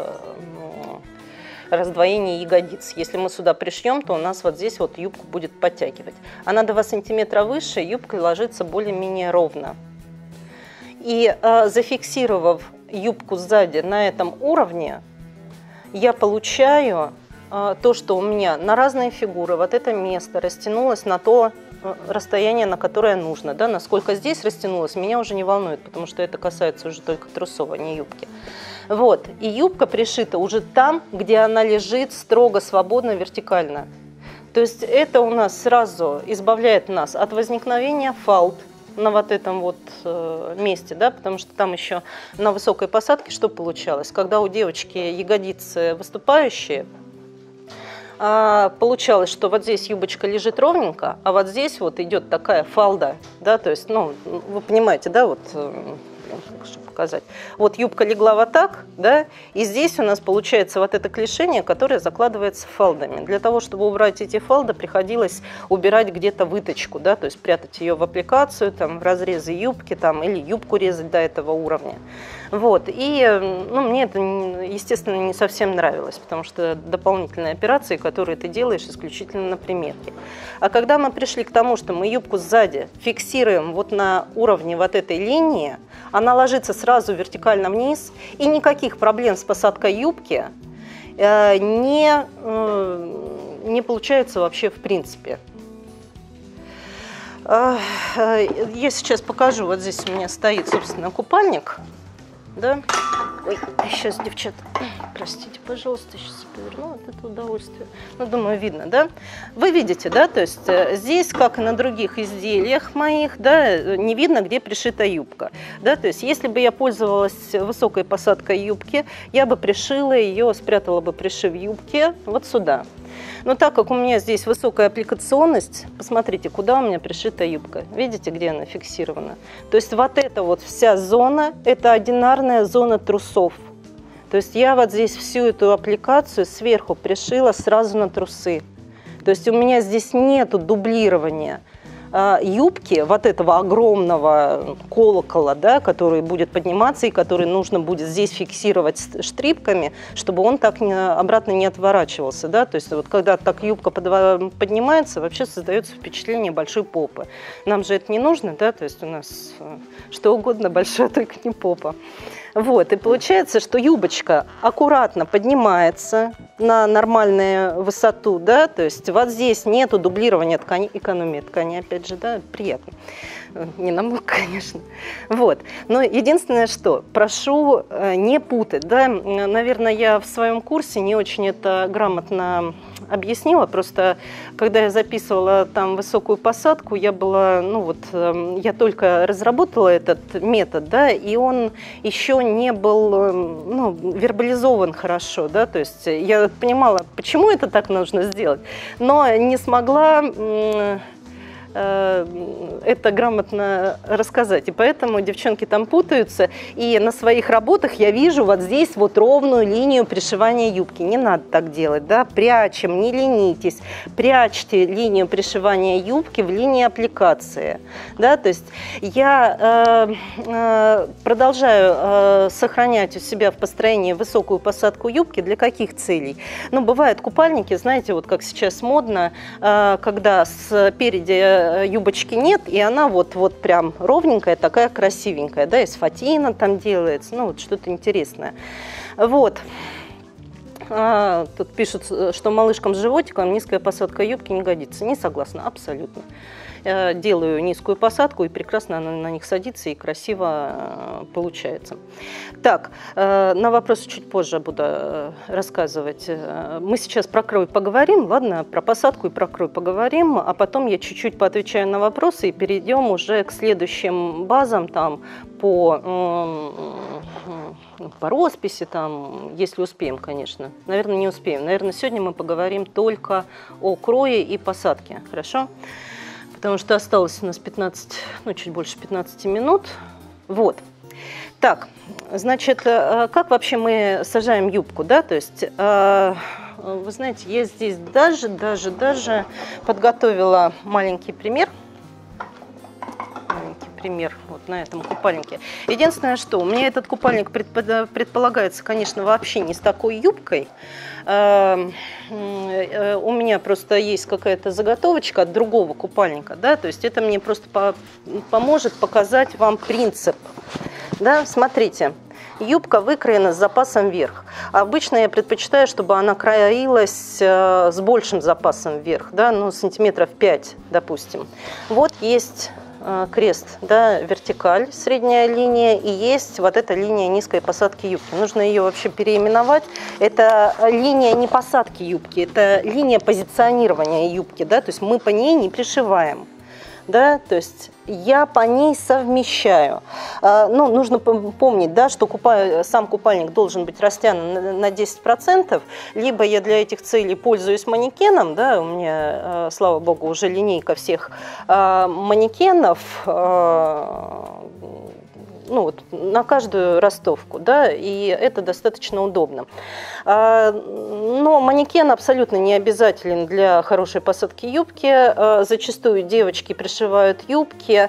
раздвоение ягодиц. Если мы сюда пришьем, то у нас вот здесь вот юбку будет подтягивать. А на 2 сантиметра выше юбка ложится более-менее ровно. И зафиксировав юбку сзади на этом уровне, я получаю то, что у меня на разные фигуры вот это место растянулось на то расстояние, на которое нужно. Да? Насколько здесь растянулось, меня уже не волнует, потому что это касается уже только трусов, а не юбки. Вот. И юбка пришита уже там, где она лежит строго, свободно, вертикально. То есть это у нас сразу избавляет нас от возникновения фалд на вот этом вот месте, да, потому что там еще на высокой посадке что получалось? Когда у девочки ягодицы выступающие, получалось, что вот здесь юбочка лежит ровненько, а вот здесь вот идет такая фалда, да, то есть, ну, вы понимаете, да, вот, чтобы показать. Вот юбка легла вот так, да, и здесь у нас получается вот это клешение, которое закладывается фалдами. Для того, чтобы убрать эти фалды, приходилось убирать где-то выточку, да, то есть прятать ее в аппликацию, там, в разрезы юбки, там, или юбку резать до этого уровня. Вот, и, ну, мне это, естественно, не совсем нравилось, потому что дополнительные операции, которые ты делаешь исключительно на примерке. А когда мы пришли к тому, что мы юбку сзади фиксируем вот на уровне вот этой линии, она ложится сразу вертикально вниз, и никаких проблем с посадкой юбки не получается вообще в принципе. Я сейчас покажу, вот здесь у меня стоит, собственно, купальник. Да? Ой, сейчас, девчата, простите, пожалуйста, сейчас поверну, вот это удовольствие. Ну, думаю, видно, да? Вы видите, да, то есть здесь, как и на других изделиях моих, да, не видно, где пришита юбка. Да? То есть если бы я пользовалась высокой посадкой юбки, я бы пришила ее, спрятала бы пришив юбки вот сюда. Но так как у меня здесь высокая аппликационность, посмотрите, куда у меня пришита юбка. Видите, где она фиксирована? То есть вот эта вот вся зона, это одинарная зона трусов. То есть я вот здесь всю эту аппликацию сверху пришила сразу на трусы. То есть у меня здесь нету дублирования юбки, вот этого огромного колокола, да, который будет подниматься и который нужно будет здесь фиксировать штрипками, чтобы он так обратно не отворачивался. Да? То есть вот когда так юбка поднимается, вообще создается впечатление большой попы. Нам же это не нужно, да? То есть у нас что угодно большое, только не попа. Вот, и получается, что юбочка аккуратно поднимается на нормальную высоту, да, то есть вот здесь нету дублирования ткани, экономия ткани, опять же, да, приятно. Не намного, конечно. Вот. Но единственное, что прошу не путать, да, наверное, я в своем курсе не очень это грамотно объяснила, просто когда я записывала там высокую посадку, я была, ну вот, я только разработала этот метод, да, и он еще не был, ну, вербализован хорошо, да, то есть я понимала, почему это так нужно сделать, но не смогла это грамотно рассказать. И поэтому девчонки там путаются. И на своих работах я вижу вот здесь вот ровную линию пришивания юбки. Не надо так делать, да? Прячем, не ленитесь. Прячьте линию пришивания юбки в линии аппликации. Да? То есть я продолжаю сохранять у себя в построении высокую посадку юбки. Для каких целей? Ну, бывают купальники, знаете, вот как сейчас модно, когда спереди юбочки нет, и она вот прям ровненькая, такая красивенькая, да, из фатина там делается, ну, вот что-то интересное. Вот. Тут пишут, что малышкам с животиком низкая посадка юбки не годится. Не согласна, абсолютно. Делаю низкую посадку, и прекрасно она на них садится, и красиво получается. Так, на вопросы чуть позже буду рассказывать. Мы сейчас про крой поговорим, ладно, про посадку и про крой поговорим, а потом я чуть-чуть поотвечаю на вопросы и перейдем уже к следующим базам, там, по росписи, там, если успеем, конечно. Наверное, не успеем. Наверное, сегодня мы поговорим только о крое и посадке, хорошо? Потому что осталось у нас 15, ну, чуть больше 15 минут. Вот. Так, значит, как вообще мы сажаем юбку, да? То есть, вы знаете, я здесь даже подготовила маленький пример. Вот на этом купальнике. Единственное, что у меня этот купальник предполагается, конечно, вообще не с такой юбкой. У меня просто есть какая-то заготовочка от другого купальника, да, то есть это мне просто поможет показать вам принцип. Да, смотрите. Юбка выкроена с запасом вверх. Обычно я предпочитаю, чтобы она краилась с большим запасом вверх, да, ну, сантиметров 5, допустим. Вот есть крест, да, вертикаль, средняя линия, и есть вот эта линия низкой посадки юбки. Нужно ее вообще переименовать. Это линия не посадки юбки, это линия позиционирования юбки, да, то есть мы по ней не пришиваем, да, то есть я по ней совмещаю. Ну, нужно помнить, да, что сам купальник должен быть растянут на 10%, либо я для этих целей пользуюсь манекеном, да, у меня, слава богу, уже линейка всех манекенов, ну, вот, на каждую ростовку, да, и это достаточно удобно. Но манекен абсолютно не обязателен для хорошей посадки юбки. Зачастую девочки пришивают юбки,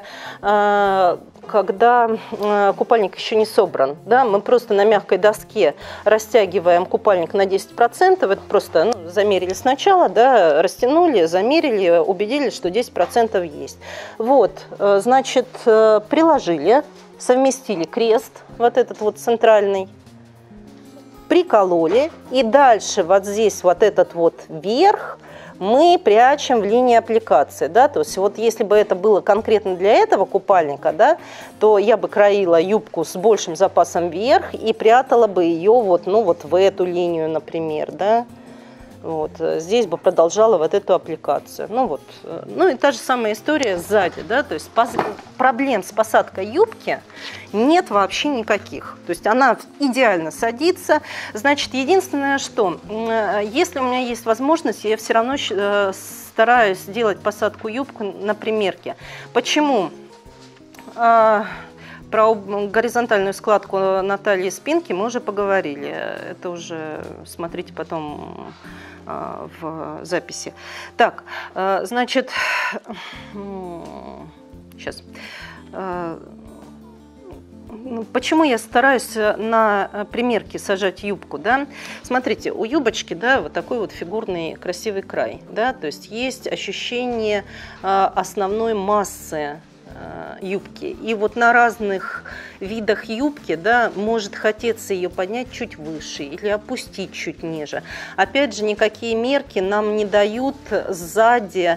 когда купальник еще не собран. Да? Мы просто на мягкой доске растягиваем купальник на 10%. Это просто замерили сначала, да, растянули, замерили, убедились, что 10% есть. Вот, значит, приложили, совместили крест, вот этот вот центральный, прикололи, и дальше вот здесь вот этот вот верх мы прячем в линии аппликации, да, то есть вот если бы это было конкретно для этого купальника, да, то я бы краила юбку с большим запасом вверх и прятала бы ее вот, ну, вот в эту линию, например, да. Вот, здесь бы продолжала вот эту аппликацию. Ну, вот. Ну и та же самая история сзади, да, то есть проблем с посадкой юбки нет вообще никаких. То есть она идеально садится. Значит, единственное, что если у меня есть возможность, я все равно стараюсь делать посадку юбки на примерке. Почему? Про горизонтальную складку на талии и спинке мы уже поговорили. Это уже смотрите потом в записи. Так, значит, сейчас. Почему я стараюсь на примерке сажать юбку, да? Смотрите, у юбочки, да, вот такой вот фигурный красивый край, да, то есть есть ощущение основной массы юбки. И вот на разных видах юбки, да, может хотеться ее поднять чуть выше или опустить чуть ниже. Опять же, никакие мерки нам не дают сзади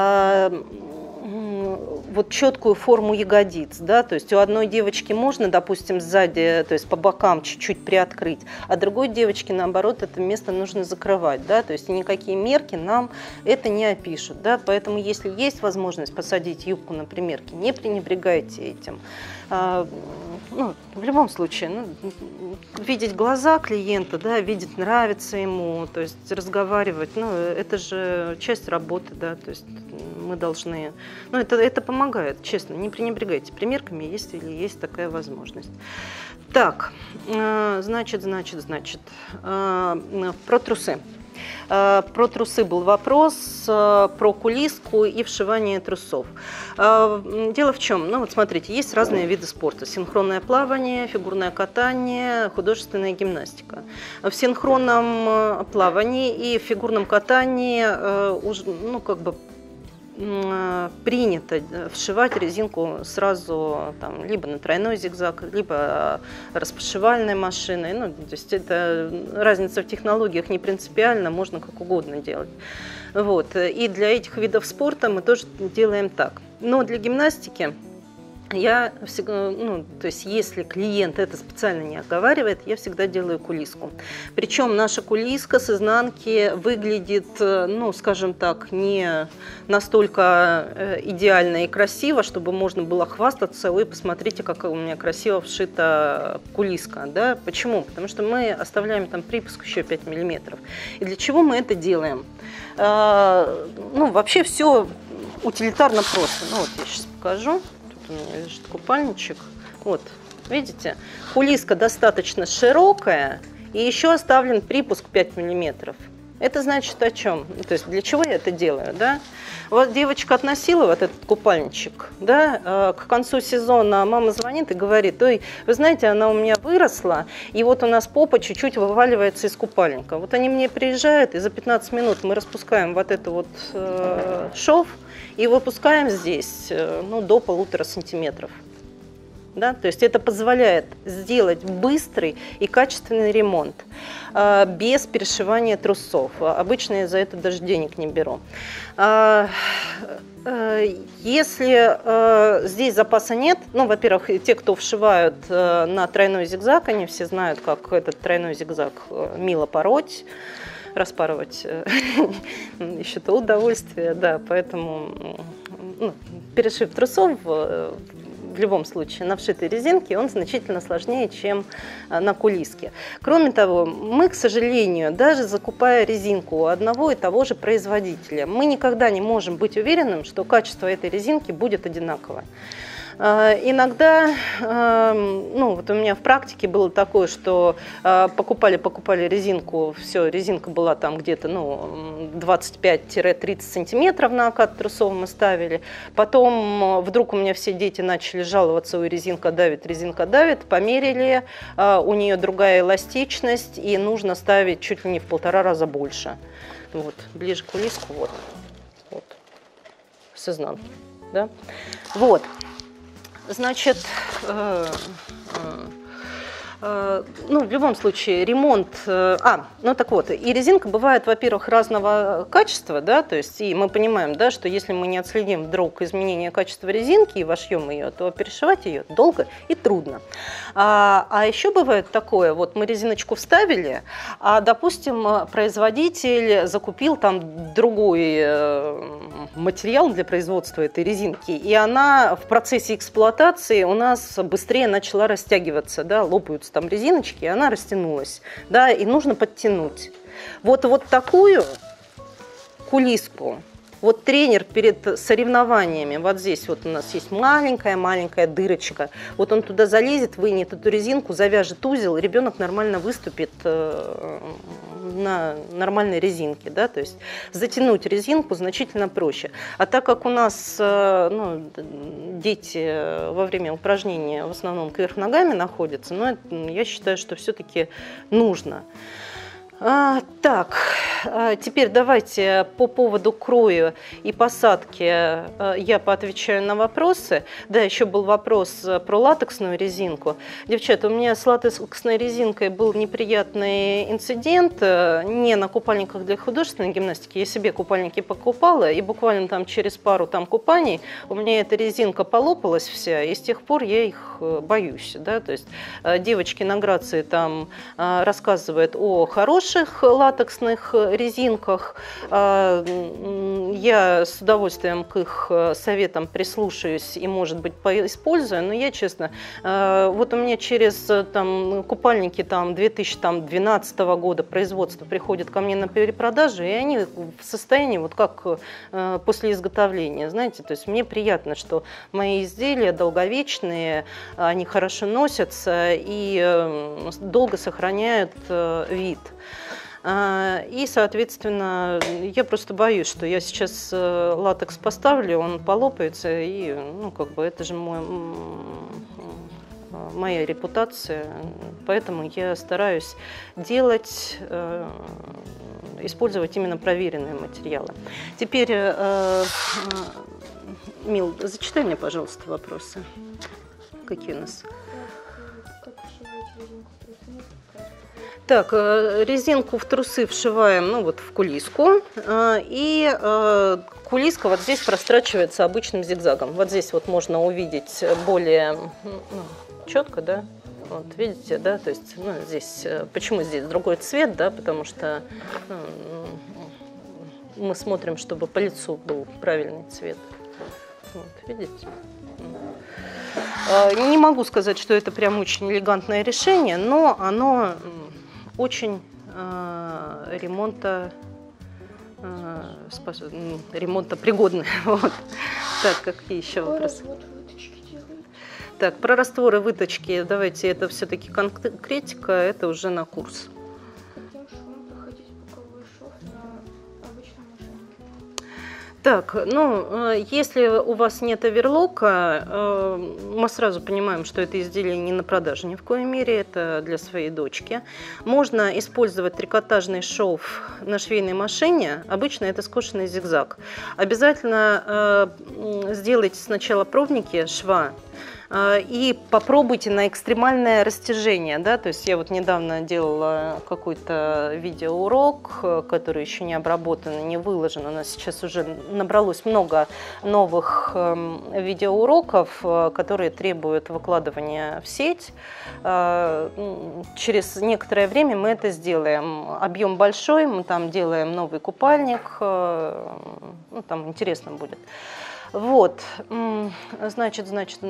вот четкую форму ягодиц, да, то есть у одной девочки можно, допустим, сзади, то есть по бокам чуть-чуть приоткрыть, а другой девочке, наоборот, это место нужно закрывать, да, то есть никакие мерки нам это не опишут, да, поэтому если есть возможность посадить юбку на примерке, не пренебрегайте этим. Ну, в любом случае, видеть глаза клиента, да, видеть, нравится ему, то есть разговаривать, это же часть работы, да, то есть мы должны, это помогает, честно, не пренебрегайте примерками, если есть такая возможность. Так, значит, про трусы. Про трусы был вопрос, про кулиску и вшивание трусов. Дело в чем? Вот смотрите, есть разные виды спорта. Синхронное плавание, фигурное катание, художественная гимнастика. В синхронном плавании и в фигурном катании принято вшивать резинку сразу там, либо на тройной зигзаг, либо распашивальной машиной. То есть это разница в технологиях не принципиальна, можно как угодно делать. Вот. И для этих видов спорта мы тоже делаем так. Но для гимнастики я всегда, то есть если клиент это специально не оговаривает, я всегда делаю кулиску. Причем наша кулиска с изнанки выглядит, скажем так, не настолько идеально и красиво, чтобы можно было хвастаться: ой, посмотрите, как у меня красиво вшита кулиска. Да? Почему? Потому что мы оставляем там припуск еще 5 мм. И для чего мы это делаем? Вообще все утилитарно просто. Вот я сейчас покажу. У меня лежит купальничек. Вот, видите, кулиска достаточно широкая, и еще оставлен припуск 5 мм. Это значит о чем? То есть для чего я это делаю, да? Вот девочка относила вот этот купальничек, да, к концу сезона мама звонит и говорит: ой, вы знаете, она у меня выросла, и вот у нас попа чуть-чуть вываливается из купальника. Вот они мне приезжают, и за 15 минут мы распускаем вот это вот шов и выпускаем здесь, до 1,5 сантиметров. Да? То есть это позволяет сделать быстрый и качественный ремонт без перешивания трусов. Обычно я за это даже денег не беру. Если здесь запаса нет, во-первых, те, кто вшивают на тройной зигзаг, они все знают, как этот тройной зигзаг мило пороть, распарывать еще то удовольствие, да, поэтому перешив трусов в любом случае на вшитой резинке, он значительно сложнее, чем на кулиске. Кроме того, мы, к сожалению, даже закупая резинку у одного и того же производителя, мы никогда не можем быть уверенным, что качество этой резинки будет одинаково. Иногда, вот у меня в практике было такое, что покупали резинку, все, резинка была там где-то 25-30 сантиметров на окат трусов мы ставили. Потом вдруг у меня все дети начали жаловаться, ой, резинка давит, померили, у нее другая эластичность, и нужно ставить чуть ли не в 1,5 раза больше. Вот, ближе к кулиску, вот, с изнанки, да, вот. Значит, в любом случае ремонт, так вот, и резинка бывает, во-первых, разного качества, да, то есть, и мы понимаем, да, что если мы не отследим вдруг изменение качества резинки и вошьем ее, то перешивать ее долго и трудно. А еще бывает такое, вот мы резиночку вставили, а, допустим, производитель закупил там другой материал для производства этой резинки, и она в процессе эксплуатации у нас быстрее начала растягиваться, да, лопаются там резиночки, и она растянулась, да, и нужно подтянуть. Вот такую кулиску, вот тренер перед соревнованиями, вот здесь вот у нас есть маленькая дырочка, вот он туда залезет, вынет эту резинку, завяжет узел, и ребенок нормально выступит на нормальной резинке, да, то есть затянуть резинку значительно проще. А так как у нас дети во время упражнения в основном кверх ногами находятся, я считаю, что все-таки нужно. Так, теперь давайте по поводу кроя и посадки я поотвечаю на вопросы. Да, еще был вопрос про латексную резинку. Девчата, у меня с латексной резинкой был неприятный инцидент. Не на купальниках для художественной гимнастики. Я себе купальники покупала, и буквально там через пару купаний у меня эта резинка полопалась вся, и с тех пор я их боюсь. Да? То есть девочки на Грации там рассказывают о хороших латексных резинках. Я с удовольствием к их советам прислушаюсь и, может быть, поиспользую, но я, честно, вот у меня через купальники 2012 года производства приходят ко мне на перепродажу, и они в состоянии вот как после изготовления, знаете, то есть мне приятно, что мои изделия долговечные, они хорошо носятся и долго сохраняют вид. И, соответственно, я просто боюсь, что я сейчас латекс поставлю, он полопается, и, это же моя репутация, поэтому я стараюсь использовать именно проверенные материалы. Теперь, Мил, зачитай мне, пожалуйста, вопросы. Какие у нас? Так, резинку в трусы вшиваем, в кулиску, и кулиска вот здесь прострачивается обычным зигзагом. Вот здесь вот можно увидеть более четко, да, вот видите, да, то есть, здесь, почему здесь другой цвет, да, потому что мы смотрим, чтобы по лицу был правильный цвет. Вот, видите? Не могу сказать, что это прям очень элегантное решение, но оно очень ремонтопригодное. Вот. Так, какие еще вопросы? Так, про растворы, выточки, давайте, это все-таки конкретика, это уже на курс. Так, если у вас нет оверлока, мы сразу понимаем, что это изделие не на продажу ни в коей мере, это для своей дочки. Можно использовать трикотажный шов на швейной машине, обычно это скошенный зигзаг. Обязательно сделайте сначала пробники шва, и попробуйте на экстремальное растяжение, да, то есть я вот недавно делала какой-то видеоурок, который еще не обработан, не выложен, у нас сейчас уже набралось много новых видеоуроков, которые требуют выкладывания в сеть. Через некоторое время мы это сделаем. Объем большой, мы там делаем новый купальник, там интересно будет. Вот, значит. Если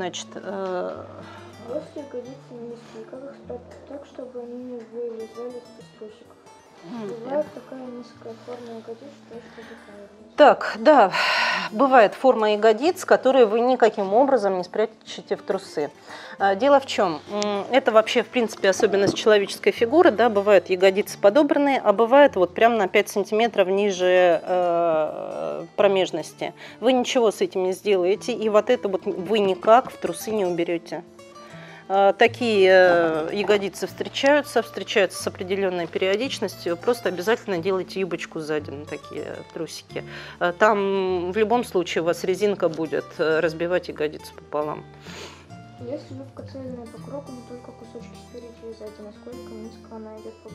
ягодицы низкие, как их спрятать так, чтобы они не вылезали из трусиков? Бывает такая низкая форма ягодиц, что это. Так, да, бывает форма ягодиц, которые вы никаким образом не спрячете в трусы. Дело в чем? Это вообще, в принципе, особенность человеческой фигуры, да, бывают ягодицы подобранные, а бывает вот прям на 5 сантиметров ниже промежности. Вы ничего с этим не сделаете, и вот это вот вы никак в трусы не уберете. Такие ягодицы встречаются с определенной периодичностью. Просто обязательно делайте юбочку сзади на такие трусики. Там в любом случае у вас резинка будет разбивать ягодицу пополам. Если юбка цельная по кругу, но только кусочки спереди и сзади, насколько низко она идет по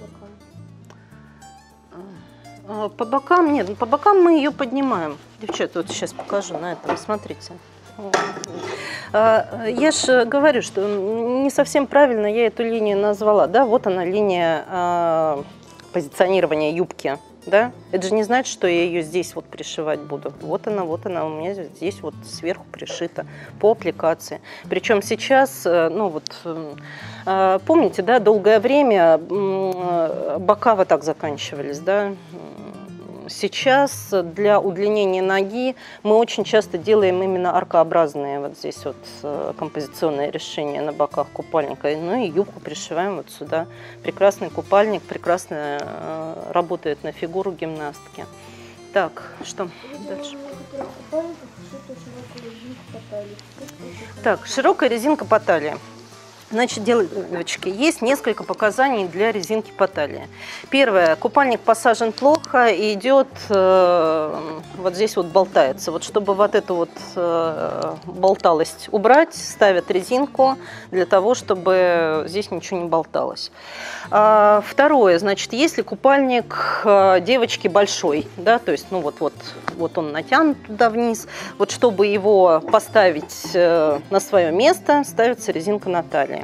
бокам? По бокам нет, по бокам мы ее поднимаем. Девчата, вот сейчас покажу на этом, смотрите. Я же говорю, что не совсем правильно я эту линию назвала. Да, вот она линия позиционирования юбки. Да? Это же не значит, что я ее здесь вот пришивать буду. Вот она у меня здесь вот сверху пришита по аппликации. Причем сейчас, ну вот, помните, да, долгое время бока вот так заканчивались, да? Сейчас для удлинения ноги мы очень часто делаем именно аркообразные вот здесь вот композиционные решения на боках купальника. Ну и юбку пришиваем вот сюда. Прекрасный купальник, прекрасно работает на фигуру гимнастки. Так, что дальше? Так, широкая резинка по талии. Значит, девочки, есть несколько показаний для резинки по талии. Первое, купальник посажен плохо и идет, вот здесь вот болтается. Вот чтобы вот эту вот болталость убрать, ставят резинку для того, чтобы здесь ничего не болталось. Второе, значит, если купальник девочки большой, да, то есть, ну вот он натянут туда вниз, вот чтобы его поставить на свое место, ставится резинка на талии.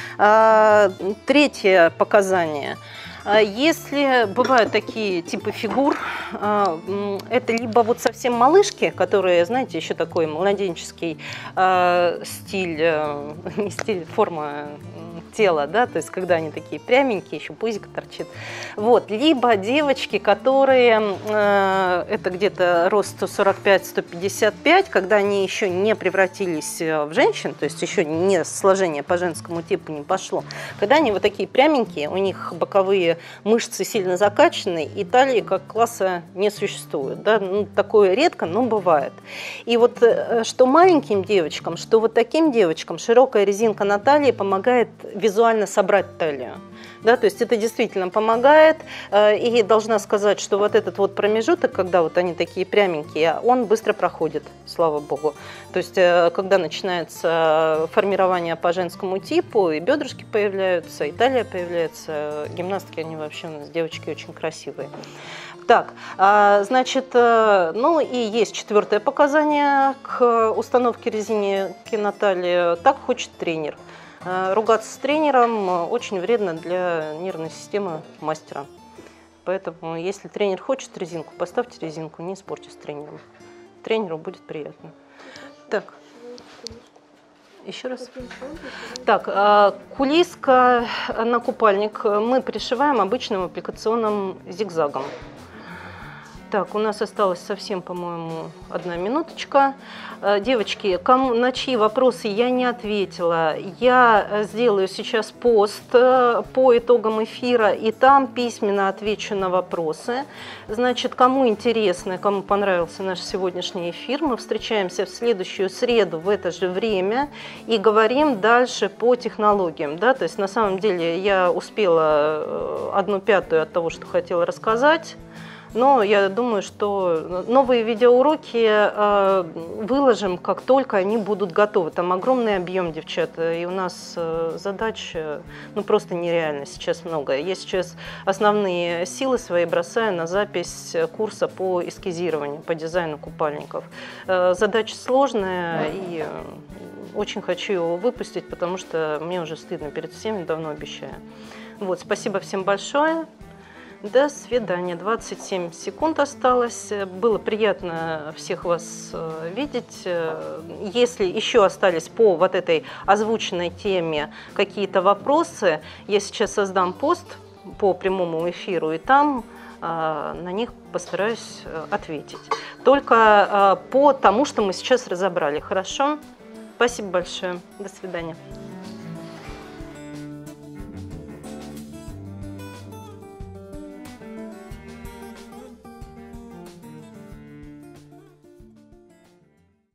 Третье показание. Если бывают такие типы фигур, это либо вот совсем малышки, которые, знаете, еще такой младенческий стиль, не стиль, форма тела, да, то есть когда они такие пряменькие, еще пузик торчит. Вот, либо девочки, которые, это где-то рост 145-155, когда они еще не превратились в женщин, то есть еще не сложение по женскому типу не пошло, когда они вот такие пряменькие, у них боковые мышцы сильно закачаны, и талии как класса не существует. Да? Ну, такое редко, но бывает. И вот что маленьким девочкам, что вот таким девочкам широкая резинка на талии помогает визуально собрать талию. Да, то есть это действительно помогает. И должна сказать, что вот этот вот промежуток, когда вот они такие пряменькие, он быстро проходит, слава богу. То есть когда начинается формирование по женскому типу, и бедрышки появляются, и талия появляется, гимнастки, они вообще у нас девочки очень красивые. Так, значит, ну и есть четвертое показание к установке резинки на талию. Так хочет тренер. Ругаться с тренером очень вредно для нервной системы мастера. Поэтому, если тренер хочет резинку, поставьте резинку, не спорьте с тренером. Тренеру будет приятно. Так, еще раз. Так, кулиска на купальник мы пришиваем обычным аппликационным зигзагом. Так, у нас осталось совсем, по-моему, 1 минуточка. Девочки, на чьи вопросы я не ответила, я сделаю сейчас пост по итогам эфира, и там письменно отвечу на вопросы. Значит, кому интересно, кому понравился наш сегодняшний эфир, мы встречаемся в следующую среду в это же время и говорим дальше по технологиям. Да? То есть, на самом деле, я успела 1/5 от того, что хотела рассказать. Но я думаю, что новые видеоуроки выложим, как только они будут готовы. Там огромный объем, девчата, и у нас задач ну, просто нереально сейчас много. Я сейчас основные силы свои бросаю на запись курса по эскизированию, по дизайну купальников. Задача сложная, и очень хочу его выпустить, потому что мне уже стыдно перед всеми, давно обещаю. Вот, спасибо всем большое. До свидания. 27 секунд осталось. Было приятно всех вас видеть. Если еще остались по вот этой озвученной теме какие-то вопросы, я сейчас создам пост по прямому эфиру, и там на них постараюсь ответить. Только по тому, что мы сейчас разобрали. Хорошо? Спасибо большое. До свидания.